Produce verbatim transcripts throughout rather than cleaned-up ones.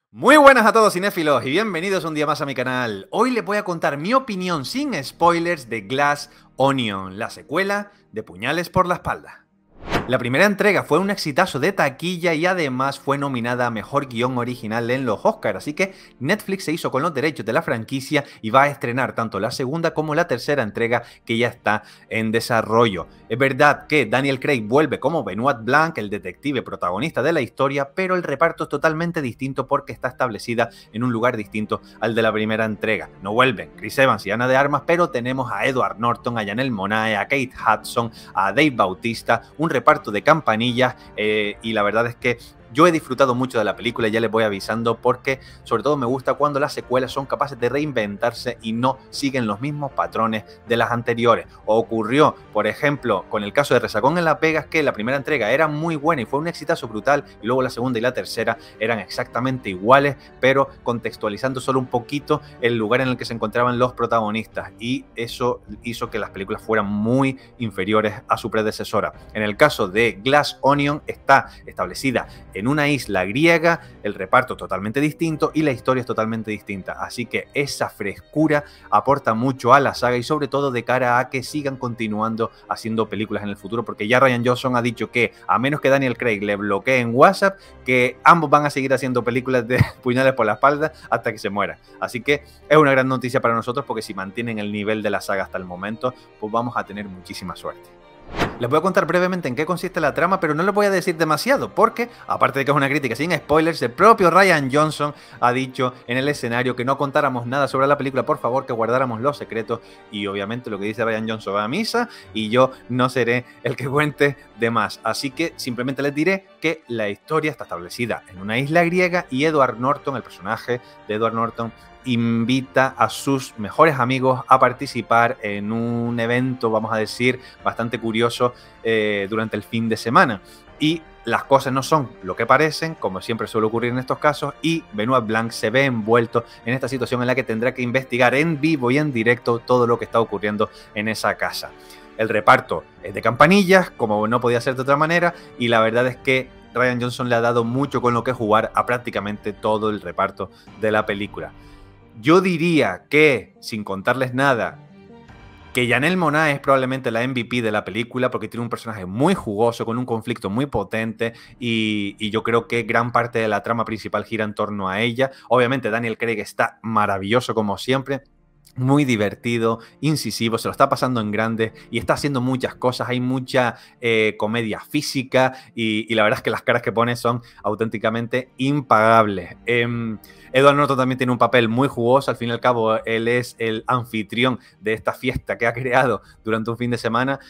Muy buenas a todos cinéfilos y bienvenidos un día más a mi canal. Hoy les voy a contar mi opinión sin spoilers de Glass Onion, la secuela de Puñales por la espalda. La primera entrega fue un exitazo de taquilla y además fue nominada a Mejor Guión Original en los Oscars, así que Netflix se hizo con los derechos de la franquicia y va a estrenar tanto la segunda como la tercera entrega que ya está en desarrollo. Es verdad que Daniel Craig vuelve como Benoit Blanc, el detective protagonista de la historia, pero el reparto es totalmente distinto porque está establecida en un lugar distinto al de la primera entrega. No vuelven Chris Evans y Ana de Armas, pero tenemos a Edward Norton, a Janelle Monáe, a Kate Hudson, a Dave Bautista, un reparto de campanillas eh, y la verdad es que yo he disfrutado mucho de la película, ya les voy avisando, porque sobre todo me gusta cuando las secuelas son capaces de reinventarse y no siguen los mismos patrones de las anteriores. O ocurrió, por ejemplo, con el caso de Resacón en Las Vegas, que la primera entrega era muy buena y fue un exitazo brutal, y luego la segunda y la tercera eran exactamente iguales, pero contextualizando solo un poquito el lugar en el que se encontraban los protagonistas, y eso hizo que las películas fueran muy inferiores a su predecesora. En el caso de Glass Onion está establecida en una isla griega, el reparto totalmente distinto y la historia es totalmente distinta. Así que esa frescura aporta mucho a la saga y sobre todo de cara a que sigan continuando haciendo películas en el futuro, porque ya Rian Johnson ha dicho que a menos que Daniel Craig le bloquee en WhatsApp, que ambos van a seguir haciendo películas de Puñales por la espalda hasta que se muera. Así que es una gran noticia para nosotros, porque si mantienen el nivel de la saga hasta el momento, pues vamos a tener muchísima suerte. Les voy a contar brevemente en qué consiste la trama, pero no les voy a decir demasiado, porque, aparte de que es una crítica sin spoilers, el propio Rian Johnson ha dicho en el escenario que no contáramos nada sobre la película, por favor, que guardáramos los secretos, y obviamente lo que dice Rian Johnson va a misa, y yo no seré el que cuente de más. Así que simplemente les diré que la historia está establecida en una isla griega y Edward Norton, el personaje de Edward Norton, invita a sus mejores amigos a participar en un evento, vamos a decir, bastante curioso eh, durante el fin de semana. Y las cosas no son lo que parecen, como siempre suele ocurrir en estos casos, y Benoit Blanc se ve envuelto en esta situación en la que tendrá que investigar en vivo y en directo todo lo que está ocurriendo en esa casa. El reparto es de campanillas, como no podía ser de otra manera, y la verdad es que Rian Johnson le ha dado mucho con lo que jugar a prácticamente todo el reparto de la película. Yo diría que, sin contarles nada, que Janelle Monáe es probablemente la M V P de la película, porque tiene un personaje muy jugoso, con un conflicto muy potente, y, y yo creo que gran parte de la trama principal gira en torno a ella. Obviamente Daniel Craig está maravilloso como siempre, muy divertido, incisivo, se lo está pasando en grande y está haciendo muchas cosas. Hay mucha eh, comedia física y, y la verdad es que las caras que pone son auténticamente impagables. Eh, Edward Norton también tiene un papel muy jugoso. Al fin y al cabo, él es el anfitrión de esta fiesta que ha creado durante un fin de semana.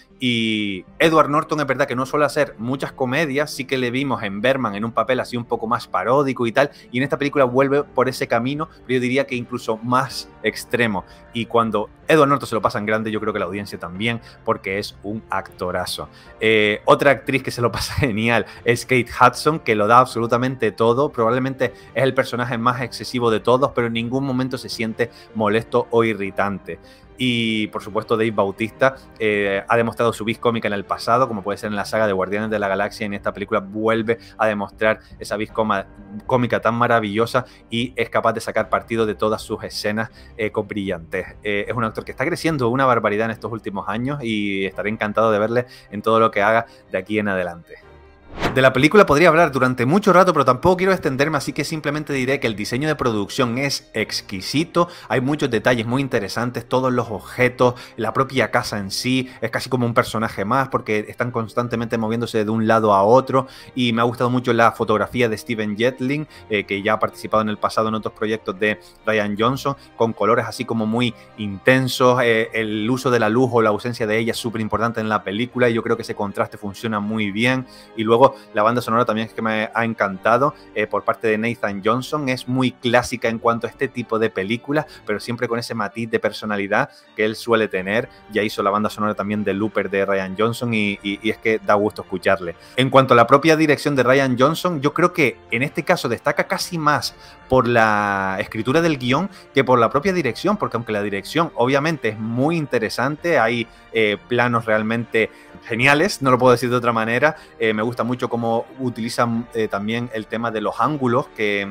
Y Edward Norton es verdad que no suele hacer muchas comedias, sí que le vimos en Berman en un papel así un poco más paródico y tal, y en esta película vuelve por ese camino, pero yo diría que incluso más extremo. Y cuando Edward Norton se lo pasa en grande, yo creo que la audiencia también, porque es un actorazo. Eh, otra actriz que se lo pasa genial es Kate Hudson, que lo da absolutamente todo. Probablemente es el personaje más excesivo de todos, pero en ningún momento se siente molesto o irritante. Y por supuesto Dave Bautista eh, ha demostrado su vis cómica en el pasado, como puede ser en la saga de Guardianes de la Galaxia. En esta película vuelve a demostrar esa vis cómica tan maravillosa y es capaz de sacar partido de todas sus escenas eh, con brillantez. Eh, es un actor que está creciendo una barbaridad en estos últimos años y estaré encantado de verle en todo lo que haga de aquí en adelante. De la película podría hablar durante mucho rato, pero tampoco quiero extenderme, así que simplemente diré que el diseño de producción es exquisito, hay muchos detalles muy interesantes, todos los objetos, la propia casa en sí, es casi como un personaje más, porque están constantemente moviéndose de un lado a otro, y me ha gustado mucho la fotografía de Steven Jetling, eh, que ya ha participado en el pasado en otros proyectos de Rian Johnson, con colores así como muy intensos, eh, el uso de la luz o la ausencia de ella es súper importante en la película, y yo creo que ese contraste funciona muy bien, y luego la banda sonora también es que me ha encantado eh, por parte de Nathan Johnson. Es muy clásica en cuanto a este tipo de películas, pero siempre con ese matiz de personalidad que él suele tener. Ya hizo la banda sonora también de Looper de Rian Johnson y, y, y es que da gusto escucharle. En cuanto a la propia dirección de Rian Johnson, yo creo que en este caso destaca casi más por la escritura del guión que por la propia dirección, porque aunque la dirección obviamente es muy interesante, hay eh, planos realmente geniales, no lo puedo decir de otra manera. Eh, me gusta mucho cómo utilizan eh, también el tema de los ángulos, que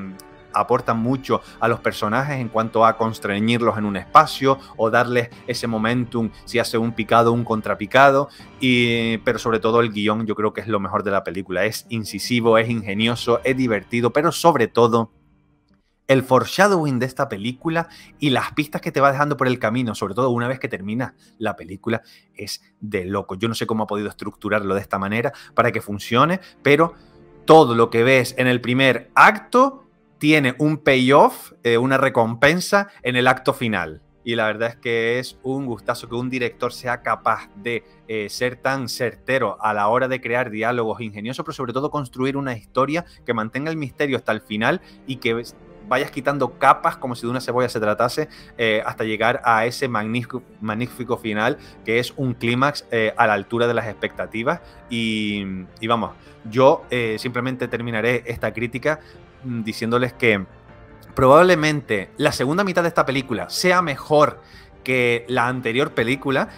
aportan mucho a los personajes en cuanto a constreñirlos en un espacio o darles ese momentum si hace un picado, un contrapicado, y, pero sobre todo el guión yo creo que es lo mejor de la película. Es incisivo, es ingenioso, es divertido, pero sobre todo el foreshadowing de esta película y las pistas que te va dejando por el camino, sobre todo una vez que termina la película, es de loco. Yo no sé cómo ha podido estructurarlo de esta manera para que funcione, pero todo lo que ves en el primer acto tiene un payoff, eh, una recompensa en el acto final. Y la verdad es que es un gustazo que un director sea capaz de eh, ser tan certero a la hora de crear diálogos ingeniosos, pero sobre todo construir una historia que mantenga el misterio hasta el final y que vayas quitando capas como si de una cebolla se tratase eh, hasta llegar a ese magnífico, magnífico final que es un clímax eh, a la altura de las expectativas. Y, y vamos, yo eh, simplemente terminaré esta crítica mm, diciéndoles que probablemente la segunda mitad de esta película sea mejor que la anterior película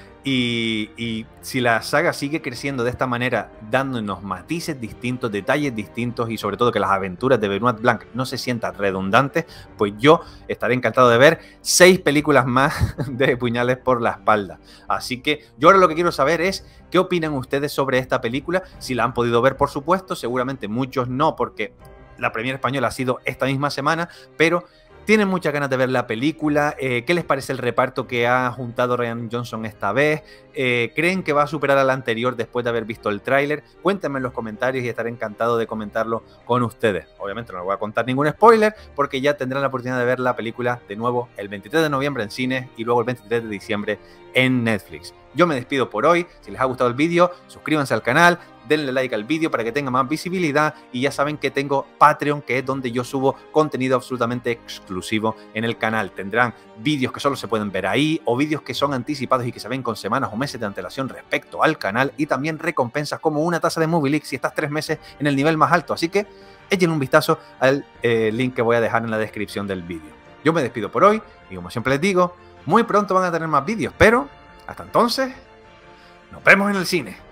y, y si la saga sigue creciendo de esta manera, dándonos matices distintos, detalles distintos y sobre todo que las aventuras de Benoit Blanc no se sientan redundantes, pues yo estaré encantado de ver seis películas más de Puñales por la espalda. Así que yo ahora lo que quiero saber es qué opinan ustedes sobre esta película, si la han podido ver, por supuesto, seguramente muchos no, porque la premiere española ha sido esta misma semana, pero tienen muchas ganas de ver la película. Eh, ¿Qué les parece el reparto que ha juntado Rian Johnson esta vez? Eh, ¿Creen que va a superar al anterior después de haber visto el tráiler? Cuéntenme en los comentarios y estaré encantado de comentarlo con ustedes. Obviamente no les voy a contar ningún spoiler porque ya tendrán la oportunidad de ver la película de nuevo el veintitrés de noviembre en cines y luego el veintitrés de diciembre en Netflix. Yo me despido por hoy. Si les ha gustado el vídeo, suscríbanse al canal, denle like al vídeo para que tenga más visibilidad y ya saben que tengo Patreon, que es donde yo subo contenido absolutamente exclusivo en el canal. Tendrán vídeos que solo se pueden ver ahí o vídeos que son anticipados y que se ven con semanas o meses de antelación respecto al canal y también recompensas como una taza de Movielix si estás tres meses en el nivel más alto. Así que echen un vistazo al eh, link que voy a dejar en la descripción del vídeo. Yo me despido por hoy y como siempre les digo, muy pronto van a tener más vídeos, pero hasta entonces nos vemos en el cine.